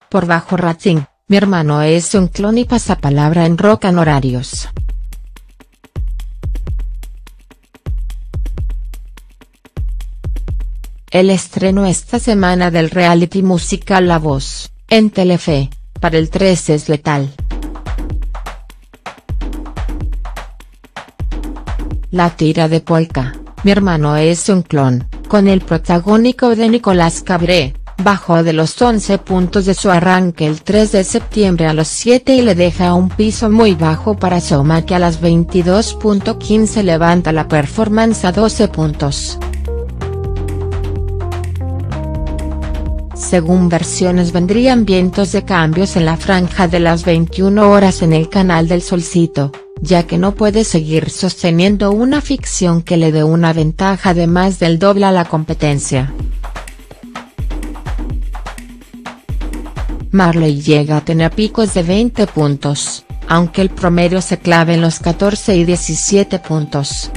por bajo rating, mi hermano es un clon y pasapalabra en Rock and Horarios. El estreno esta semana del reality musical La Voz, en Telefe, para el 13 es letal. La tira de Polka, mi hermano es un clon, con el protagónico de Nicolás Cabré, bajó de los 11 puntos de su arranque el 3 de septiembre a los 7 y le deja un piso muy bajo para Soma, que a las 22:15 levanta la performance a 12 puntos. Según versiones vendrían vientos de cambios en la franja de las 21 horas en el canal del Solcito, ya que no puede seguir sosteniendo una ficción que le dé una ventaja de más del doble a la competencia. Marley llega a tener picos de 20 puntos, aunque el promedio se clave en los 14 y 17 puntos.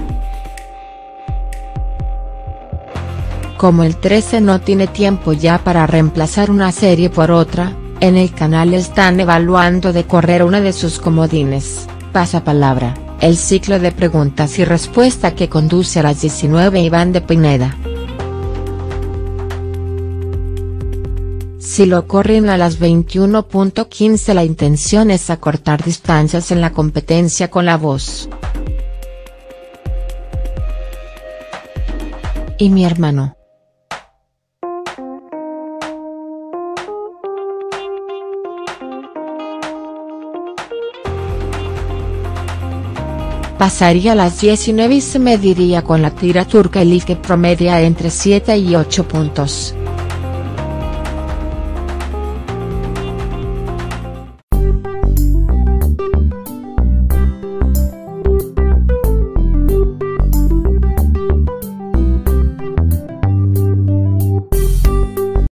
Como el 13 no tiene tiempo ya para reemplazar una serie por otra, en el canal están evaluando de correr una de sus comodines, Pasapalabra, el ciclo de preguntas y respuestas que conduce a las 19 Iván de Pineda. Si lo corren a las 21:15 la intención es acortar distancias en la competencia con La Voz. Y mi hermano. Pasaría a las 19 y se mediría con la tira turca Elif, que promedia entre 7 y 8 puntos.